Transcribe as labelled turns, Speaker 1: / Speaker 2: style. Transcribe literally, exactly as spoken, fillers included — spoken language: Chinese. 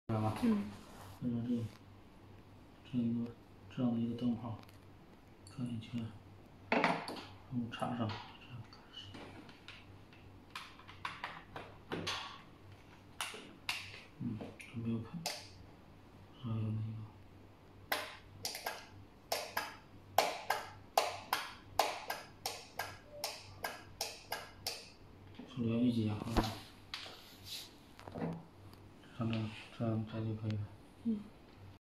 Speaker 1: 知道吧？
Speaker 2: 嗯。
Speaker 1: 按照这这一个这样的一个灯泡看进去，然后插上，这样开始。嗯，这没有开，还有那个。 连一节啊，这样这样这样就可以了。
Speaker 2: 嗯。